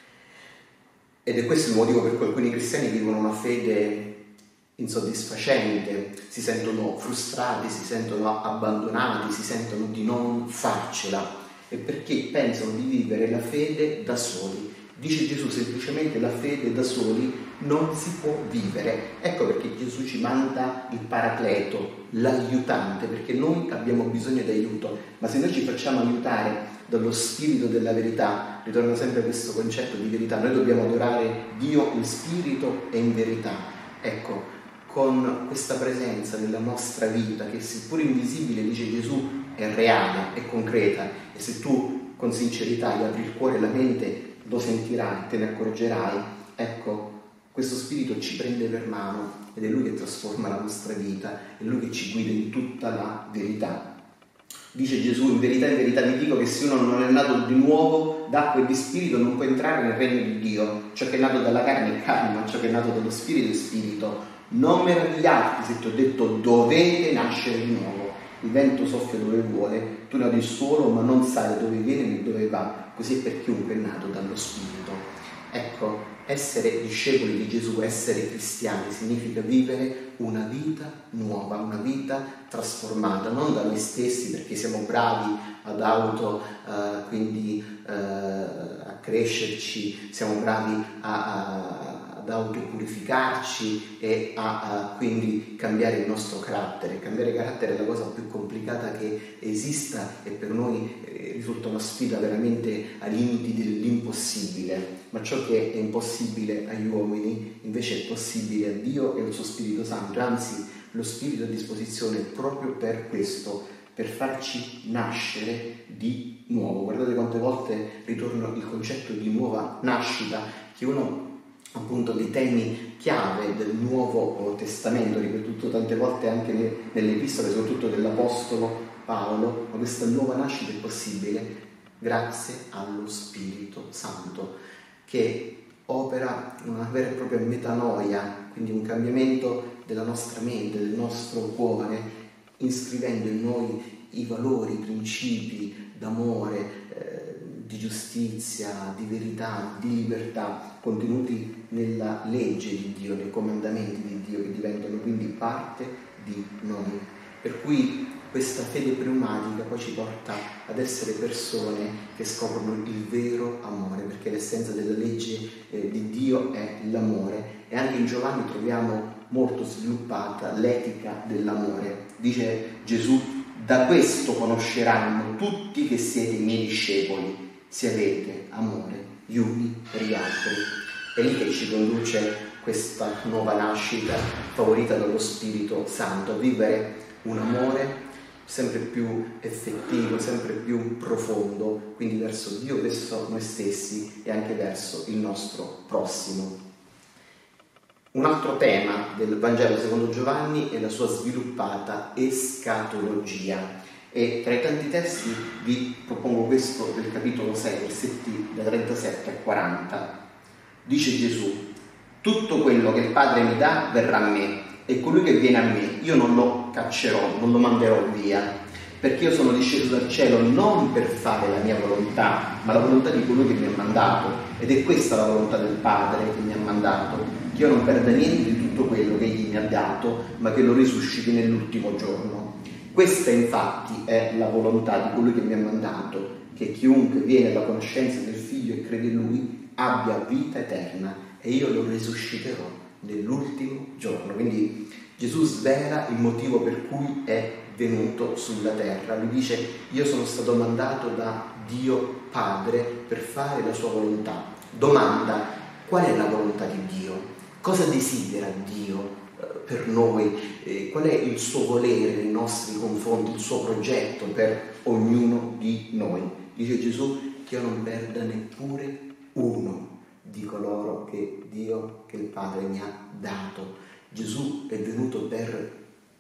Ed è questo il motivo per cui alcuni cristiani vivono una fede insoddisfacente, si sentono frustrati, si sentono abbandonati, si sentono di non farcela, e perché pensano di vivere la fede da soli. Dice Gesù semplicemente: la fede da soli non si può vivere. Ecco perché Gesù ci manda il paracleto, l'aiutante, perché noi abbiamo bisogno di aiuto, ma se noi ci facciamo aiutare dallo spirito della verità, ritorna sempre questo concetto di verità, noi dobbiamo adorare Dio in spirito e in verità. Ecco, con questa presenza nella nostra vita, che seppur invisibile, dice Gesù, è reale, è concreta, e se tu con sincerità gli apri il cuore e la mente lo sentirai, te ne accorgerai. Ecco, questo Spirito ci prende per mano ed è Lui che trasforma la nostra vita, è Lui che ci guida in tutta la verità. Dice Gesù: in verità, in verità vi dico che se uno non è nato di nuovo d'acqua e di spirito non può entrare nel regno di Dio. Ciò che è nato dalla carne è carne, ma ciò che è nato dallo spirito è spirito. Non meravigliarti se ti ho detto dovete nascere di nuovo. Il vento soffia dove vuole, tu nadi solo, ma non sai dove viene né dove va. Così è per chiunque è nato dallo spirito. Ecco, essere discepoli di Gesù, essere cristiani, significa vivere una vita nuova, una vita trasformata, non da noi stessi perché siamo bravi ad auto, eh, quindi eh, a crescerci, siamo bravi a, a ad autopurificarci e a, a quindi cambiare il nostro carattere. Cambiare carattere è la cosa più complicata che esista e per noi eh, risulta una sfida veramente ai limiti dell'impossibile, ma ciò che è impossibile agli uomini invece è possibile a Dio e al suo Spirito Santo, anzi lo Spirito è a disposizione proprio per questo, per farci nascere di nuovo. Guardate quante volte ritorna il concetto di nuova nascita, che uno appunto dei temi chiave del Nuovo Testamento, ripetuto tante volte anche nelle epistole, soprattutto dell'Apostolo Paolo, ma questa nuova nascita è possibile grazie allo Spirito Santo, che opera una vera e propria metanoia, quindi un cambiamento della nostra mente, del nostro cuore, iscrivendo in noi i valori, i principi d'amore, eh, di giustizia, di verità, di libertà contenuti nella legge di Dio, nei comandamenti di Dio, che diventano quindi parte di noi. Per cui questa fede pneumatica poi ci porta ad essere persone che scoprono il vero amore, perché l'essenza della legge eh, di Dio è l'amore, e anche in Giovanni troviamo molto sviluppata l'etica dell'amore. Dice Gesù: da questo conosceranno tutti che siete i miei discepoli, se avete amore gli uni per gli altri. È lì che ci conduce questa nuova nascita favorita dallo Spirito Santo, a vivere un amore sempre più effettivo, sempre più profondo, quindi verso Dio, verso noi stessi e anche verso il nostro prossimo. Un altro tema del Vangelo secondo Giovanni è la sua sviluppata escatologia. E tra i tanti testi vi propongo questo del capitolo sei, versetti da trentasette a quaranta. Dice Gesù: tutto quello che il Padre mi dà verrà a me, e colui che viene a me io non lo caccerò, non lo manderò via, perché io sono disceso dal cielo non per fare la mia volontà, ma la volontà di colui che mi ha mandato. Ed è questa la volontà del Padre che mi ha mandato, che io non perda niente di tutto quello che egli mi ha dato, ma che lo risusciti nell'ultimo giorno. Questa infatti è la volontà di colui che mi ha mandato, che chiunque viene alla conoscenza del Figlio e crede in Lui abbia vita eterna, e io lo risusciterò nell'ultimo giorno. Quindi Gesù svela il motivo per cui è venuto sulla terra. Lui dice: io sono stato mandato da Dio Padre per fare la sua volontà. Domanda: qual è la volontà di Dio? Cosa desidera Dio per noi? Eh, qual è il suo volere nei nostri confronti, il suo progetto per ognuno di noi? Dice Gesù che io non perda neppure uno di coloro che Dio, che il Padre mi ha dato. Gesù è venuto per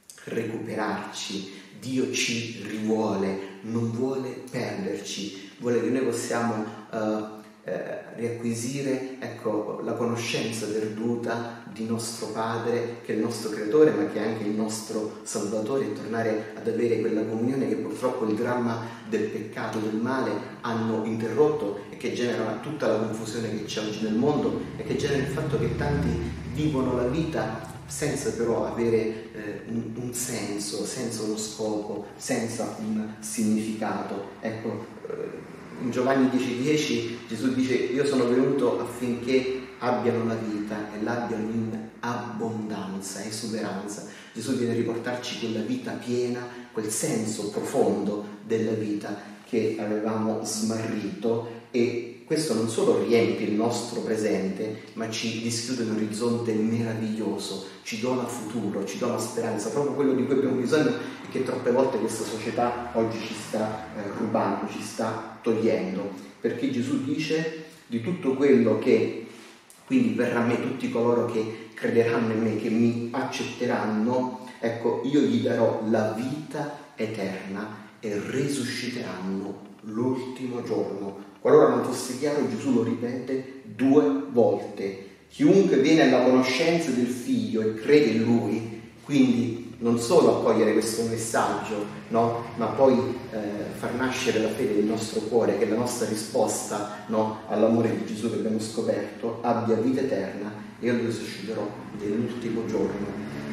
recuperarci. Dio ci rivuole, non vuole perderci, vuole che noi possiamo uh, Eh, riacquisire ecco, la conoscenza perduta di nostro Padre, che è il nostro Creatore, ma che è anche il nostro Salvatore, e tornare ad avere quella comunione che purtroppo il dramma del peccato, del male hanno interrotto, e che genera tutta la confusione che c'è oggi nel mondo, e che genera il fatto che tanti vivono la vita senza però avere eh, un, un senso, senza uno scopo, senza un significato. Ecco, eh, in Giovanni dieci dieci Gesù dice: io sono venuto affinché abbiano la vita e l'abbiano in abbondanza, esuberanza. Gesù viene a riportarci quella vita piena, quel senso profondo della vita che avevamo smarrito, e questo non solo riempie il nostro presente, ma ci dischiude un orizzonte meraviglioso, ci dona futuro, ci dona speranza, proprio quello di cui abbiamo bisogno e che troppe volte questa società oggi ci sta eh, rubando, ci sta togliendo. Perché Gesù dice: di tutto quello che quindi verrà a me tutti coloro che crederanno in me, che mi accetteranno, ecco, io gli darò la vita eterna e risusciteranno l'ultimo giorno. Qualora non fosse chiaro, Gesù lo ripete due volte: chiunque viene alla conoscenza del Figlio e crede in Lui, quindi non solo accogliere questo messaggio, no? Ma poi eh, far nascere la fede nel nostro cuore, che è la nostra risposta, no? all'amore di Gesù che abbiamo scoperto, abbia vita eterna e io lo risusciterò nell'ultimo giorno.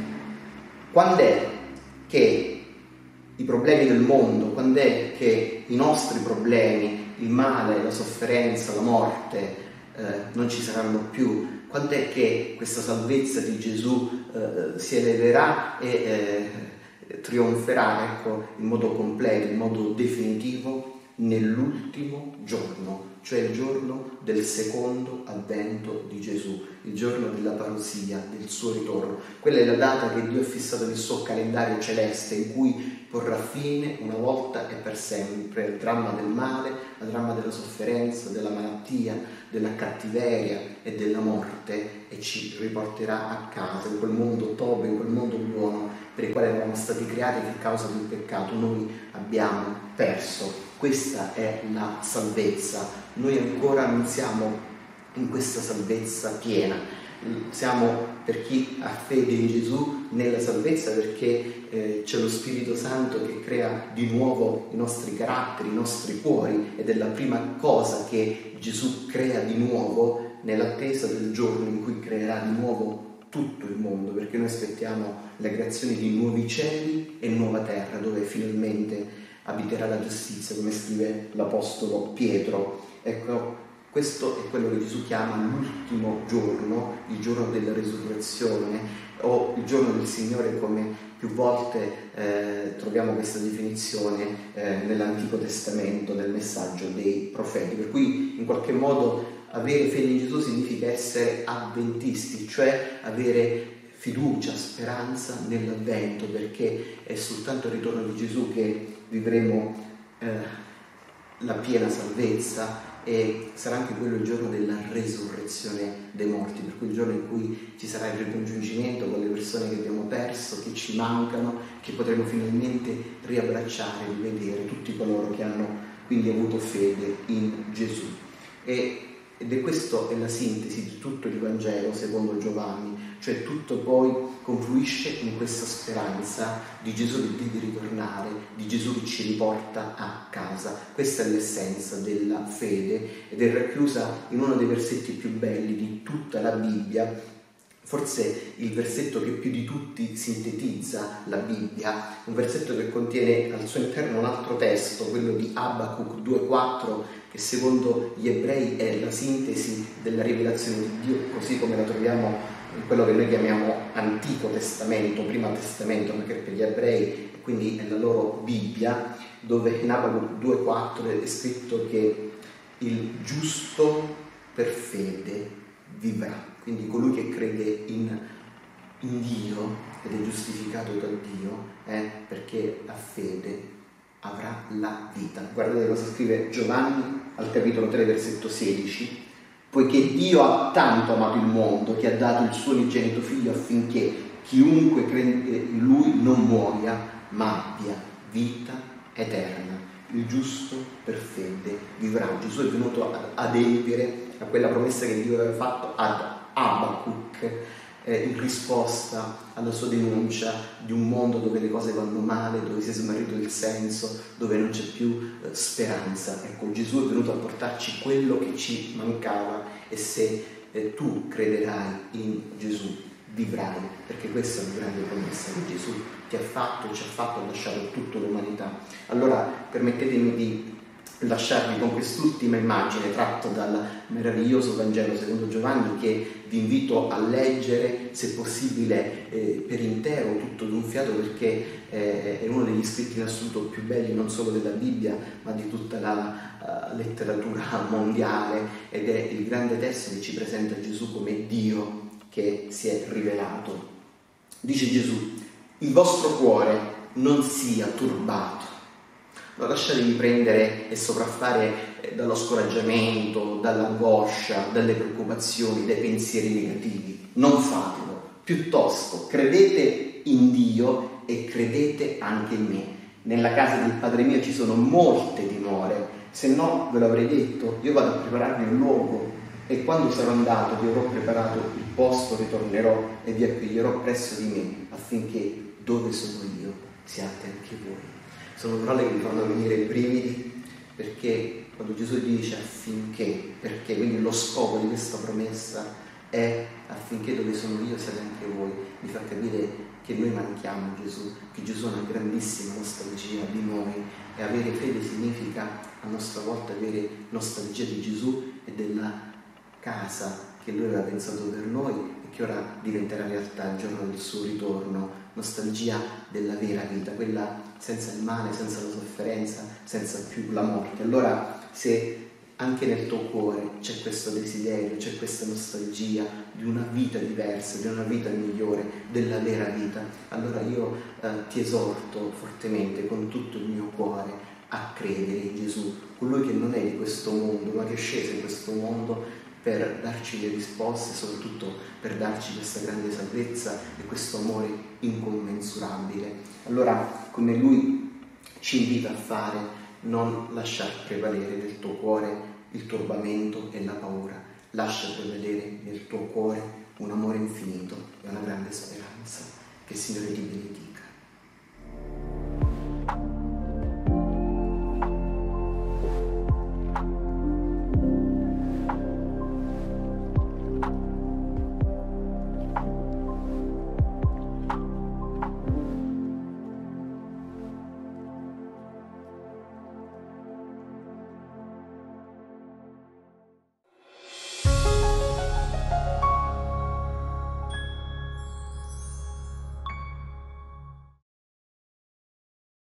Quando è che i problemi del mondo, quando è che i nostri problemi, il male, la sofferenza, la morte eh, non ci saranno più? Quando è che questa salvezza di Gesù eh, si eleverà e eh, trionferà, ecco, in modo completo, in modo definitivo? Nell'ultimo giorno, cioè il giorno del secondo avvento di Gesù, il giorno della parousia, del suo ritorno. Quella è la data che Dio ha fissato nel suo calendario celeste, in cui porrà fine una volta e per sempre al dramma del male, al dramma della sofferenza, della malattia, della cattiveria e della morte, e ci riporterà a casa, in quel mondo tobe, in quel mondo buono per il quale eravamo stati creati, che a causa del peccato noi abbiamo perso. Questa è la salvezza. Noi ancora non siamo in questa salvezza piena. Siamo, per chi ha fede in Gesù, nella salvezza perché eh, c'è lo Spirito Santo che crea di nuovo i nostri caratteri, i nostri cuori, ed è la prima cosa che Gesù crea di nuovo nell'attesa del giorno in cui creerà di nuovo tutto il mondo, perché noi aspettiamo la creazione di nuovi cieli e nuova terra, dove finalmente abiterà la giustizia, come scrive l'Apostolo Pietro. Ecco, questo è quello che Gesù chiama l'ultimo giorno, il giorno della risurrezione, o il giorno del Signore, come più volte eh, troviamo questa definizione eh, nell'Antico Testamento, nel messaggio dei profeti. Per cui in qualche modo avere fede in Gesù significa essere avventisti, cioè avere fiducia, speranza nell'avvento, perché è soltanto il ritorno di Gesù che vivremo eh, la piena salvezza, e sarà anche quello il giorno della resurrezione dei morti, per cui il giorno in cui ci sarà il ricongiungimento con le persone che abbiamo perso, che ci mancano, che potremo finalmente riabbracciare, rivedere tutti coloro che hanno quindi avuto fede in Gesù. E Ed è questo è la sintesi di tutto il Vangelo secondo Giovanni, cioè tutto poi confluisce in questa speranza di Gesù che deve ritornare, di Gesù che ci riporta a casa. Questa è l'essenza della fede ed è racchiusa in uno dei versetti più belli di tutta la Bibbia, forse il versetto che più di tutti sintetizza la Bibbia, un versetto che contiene al suo interno un altro testo, quello di Abacuc due quattro, che secondo gli ebrei è la sintesi della rivelazione di Dio, così come la troviamo in quello che noi chiamiamo Antico Testamento, Primo Testamento, perché per gli ebrei quindi è la loro Bibbia, dove in Abacuc due quattro è scritto che il giusto per fede vivrà. Quindi colui che crede in, in Dio ed è giustificato da Dio, eh, perché ha fede, avrà la vita. Guardate cosa scrive Giovanni al capitolo tre, versetto sedici. Poiché Dio ha tanto amato il mondo che ha dato il suo unigenito figlio affinché chiunque crede in lui non muoia, ma abbia vita eterna. Il giusto per fede vivrà. Gesù è venuto ad adempiere a quella promessa che Dio aveva fatto ad Abacuc eh, in risposta alla sua denuncia di un mondo dove le cose vanno male, dove si è smarrito il senso, dove non c'è più eh, speranza. Ecco, Gesù è venuto a portarci quello che ci mancava, e se eh, tu crederai in Gesù vivrai, perché questa è una grande promessa che Gesù ti ha fatto, ci ha fatto, ha lasciato a tutta l'umanità. Allora permettetemi di lasciarvi con quest'ultima immagine tratta dal meraviglioso Vangelo secondo Giovanni, che vi invito a leggere, se possibile eh, per intero, tutto d'un fiato, perché eh, è uno degli scritti in assoluto più belli non solo della Bibbia ma di tutta la uh, letteratura mondiale, ed è il grande testo che ci presenta Gesù come Dio che si è rivelato. Dice Gesù: il vostro cuore non sia turbato. Non lasciatevi prendere e sopraffare dallo scoraggiamento, dall'angoscia, dalle preoccupazioni, dai pensieri negativi. Non fatelo. Piuttosto credete in Dio e credete anche in me. Nella casa del Padre mio ci sono molte dimore, se no ve l'avrei detto. Io vado a prepararvi un luogo, e quando sarò andato vi avrò preparato il posto, ritornerò e vi accoglierò presso di me, affinché dove sono io siate anche voi. Sono parole che mi fanno venire i brividi, perché quando Gesù dice affinché, perché, quindi lo scopo di questa promessa è affinché dove sono io siate anche voi, mi fa capire che noi manchiamo Gesù, che Gesù ha una grandissima nostalgia di noi, e avere fede significa a nostra volta avere nostalgia di Gesù e della casa che Lui aveva pensato per noi e che ora diventerà realtà il giorno del suo ritorno. Nostalgia della vera vita, quella senza il male, senza la sofferenza, senza più la morte. Allora, se anche nel tuo cuore c'è questo desiderio, c'è questa nostalgia di una vita diversa, di una vita migliore, della vera vita, allora io eh, ti esorto fortemente con tutto il mio cuore a credere in Gesù, colui che non è di questo mondo, ma che è sceso in questo mondo per darci le risposte, soprattutto per darci questa grande salvezza e questo amore incommensurabile. Allora, come Lui ci invita a fare, non lasciar prevalere nel tuo cuore il turbamento e la paura, lascia prevalere nel tuo cuore un amore infinito e una grande speranza. Che il Signore ti benedica.